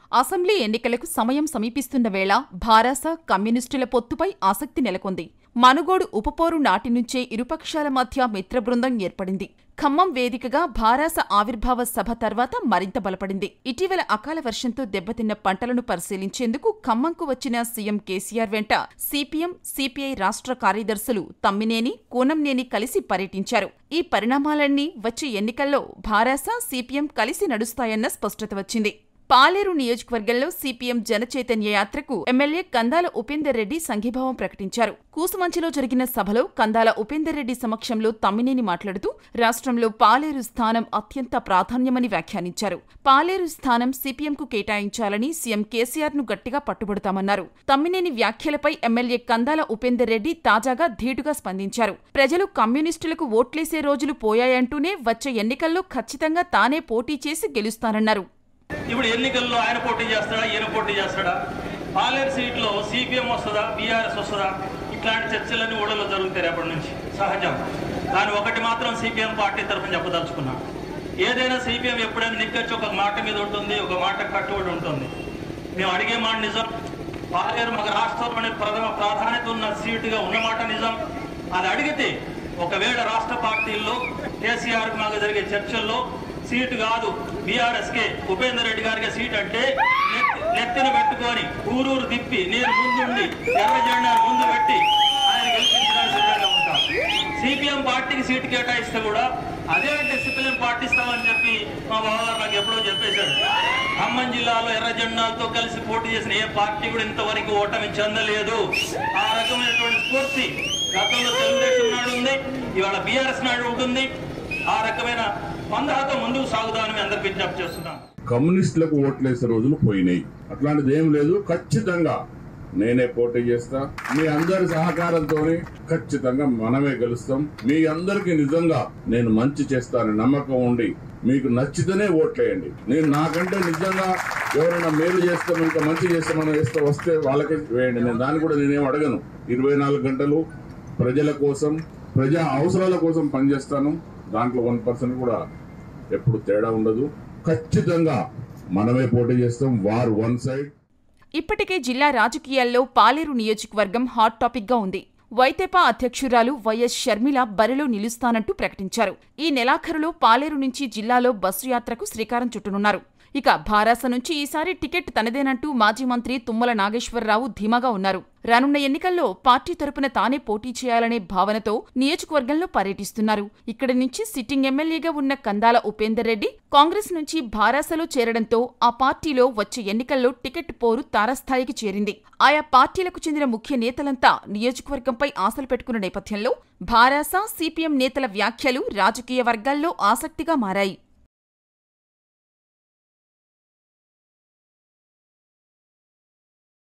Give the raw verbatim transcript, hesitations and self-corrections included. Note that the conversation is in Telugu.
అసెంబ్లీ ఎన్నికలకు సమయం సమీపిస్తున్న వేళ భారాస కమ్యూనిస్టుల పొత్తుపై ఆసక్తి నెలకొంది. మనుగోడు ఉపపోరు నాటి నుంచే ఇరుపక్షాల మధ్య మిత్రబృందం ఏర్పడింది. ఖమ్మం వేదికగా భారాస ఆవిర్భావ సభ తర్వాత మరింత బలపడింది. ఇటీవల అకాల వర్షంతో దెబ్బతిన్న పంటలను పరిశీలించేందుకు ఖమ్మంకు వచ్చిన సీఎం కేసీఆర్ వెంట సిపిఎం, సిపిఐ రాష్ట్ర కార్యదర్శులు తమ్మినేని, కూనంనేని కలిసి పర్యటించారు. ఈ పరిణామాలన్నీ వచ్చే ఎన్నికల్లో భారాస, సిపిఎం కలిసి నడుస్తాయన్న స్పష్టత వచ్చింది. పాలేరు నియోజకవర్గంలో సిపిఎం జనచైతన్య యాత్రకు ఎమ్మెల్యే కందాల ఉపేందర్ రెడ్డి సంఘీభావం ప్రకటించారు. కూసుమంచిలో జరిగిన సభలో కందాల ఉపేందర్ రెడ్డి సమక్షంలో తమ్మినేని మాట్లాడుతూ రాష్ట్రంలో పాలేరు స్థానం అత్యంత ప్రాధాన్యమని వ్యాఖ్యానించారు. పాలేరు స్థానం సిపిఎంకు కేటాయించాలని సీఎం కేసీఆర్ ను గట్టిగా పట్టుబడతామన్నారు. తమ్మినేని వ్యాఖ్యలపై ఎమ్మెల్యే కందాల ఉపేందర్ రెడ్డి తాజాగా ధీటుగా స్పందించారు. ప్రజలు కమ్యూనిస్టులకు ఓట్లేసే రోజులు పోయాయంటూనే వచ్చే ఎన్నికల్లో ఖచ్చితంగా తానే పోటీ చేసి గెలుస్తానన్నారు. ఇప్పుడు ఎన్నికల్లో ఆయన పోటీ చేస్తాడా, ఈయన పోటీ చేస్తాడా, పాలేరు సీట్లో సిపిఎం వస్తుందా, బీఆర్ఎస్ వస్తుందా, ఇట్లాంటి చర్చలన్నీ ఊళ్ళలో జరుగుతాయి రేపటి నుంచి సహజం. కానీ ఒకటి మాత్రం సిపిఎం పార్టీ తరఫున చెప్పదలుచుకున్నాం. ఏదైనా సిపిఎం ఎప్పుడైనా నిక్కచ్చి ఒక మాట మీద ఉంటుంది, ఒక మాట కట్టుబడి ఉంటుంది. మేము అడిగే మాట నిజం. పాలేరు మాకు రాష్ట్రంలోని ప్రథమ ప్రాధాన్యత ఉన్న సీటుగా ఉన్నమాట నిజం. అది అడిగితే ఒకవేళ రాష్ట్ర పార్టీల్లో కేసీఆర్ మాకు జరిగే చర్చల్లో సీటు కాదు బీఆర్ఎస్ కే ఉపేందర్ రెడ్డి గారికి సీట్ అంటే నెత్తిన పెట్టుకొని ఊరూరు తిప్పి నేను ముందుండి ఎర్ర జెండా ముందు పెట్టి ఆయన గెలిపించడానికి సిద్ధంగా ఉంటాం. సిపిఎం పార్టీకి సీటు కేటాయిస్తే కూడా అదే డిసిప్లిన్ పాటిస్తామని చెప్పి మా బావగారు నాకు ఎప్పుడో చెప్పేశాడు. ఖమ్మం జిల్లాలో ఎర్ర జెండాలతో కలిసి పోటీ చేసిన ఏ పార్టీ కూడా ఇంతవరకు ఓటమి చెందలేదు. ఆ రకమైనటువంటి స్ఫూర్తి గతంలో తెలుగుదేశం నాడు ఉంది, ఇవాళ బీఆర్ఎస్ నాడు ఉంటుంది. ఆ రకమైన పందాతో ముందుకు సాగుదామని అందరికి విజ్ఞప్తి చేస్తున్నాం. కమ్యూనిస్టులకు ఓట్లేసే రోజులు పోయినాయి. అట్లాంటిది ఏం లేదు. ఖచ్చితంగా నేనే పోటీ చేస్తా. మీ అందరి సహకారంతో ఖచ్చితంగా మనమే గెలుస్తాం. మీ అందరికి నిజంగా నేను మంచి చేస్తానని నమ్మకం ఉండి మీకు నచ్చితేనే ఓట్లేయండి. నేను నాకంటే నిజంగా ఎవరైనా మేలు చేస్తాం, ఇంకా మంచి చేస్తామని వేస్తే వస్తే వాళ్ళకే వేయండి. నేను దాన్ని కూడా నేనేం అడగను. ఇరవై నాలుగు గంటలు ప్రజల కోసం, ప్రజా అవసరాల కోసం పనిచేస్తాను. దాంట్లో వన్ పర్సెంట్ కూడా ఎప్పుడు తేడా ఉండదు. ఖచ్చితంగా మనమే పోటీ చేస్తాం. War one side. ఇప్పటికే జిల్లా రాజకీయాల్లో పాలేరు నియోజకవర్గం హాట్ టాపిక్ గా ఉంది. వైతేపా అధ్యక్షురాలు వైఎస్ షర్మిల బరిలో నిలుస్తానంటూ ప్రకటించారు. ఈ నెలాఖరులో పాలేరు నుంచి జిల్లాలో బస్సు యాత్రకు శ్రీకారం చుట్టనున్నారు. ఇక భారాస నుంచి ఈసారి టికెట్ తనదేనంటూ మాజీ మంత్రి తుమ్మల నాగేశ్వరరావు ధీమాగా ఉన్నారు. రానున్న ఎన్నికల్లో పార్టీ తరపున తానే పోటీ చేయాలనే భావనతో నియోజకవర్గంలో పర్యటిస్తున్నారు. ఇక్కడి నుంచి సిట్టింగ్ ఎమ్మెల్యేగా ఉన్న కందాల ఉపేందర్ రెడ్డి కాంగ్రెస్ నుంచి భారాసలో చేరడంతో ఆ పార్టీలో వచ్చే ఎన్నికల్లో టికెట్ పోరు తారస్థాయికి చేరింది. ఆయా పార్టీలకు చెందిన ముఖ్య నేతలంతా నియోజకవర్గంపై ఆశలు పెట్టుకున్న నేపథ్యంలో భారాస, సిపిఎం నేతల వ్యాఖ్యలు రాజకీయ వర్గాల్లో ఆసక్తిగా మారాయి.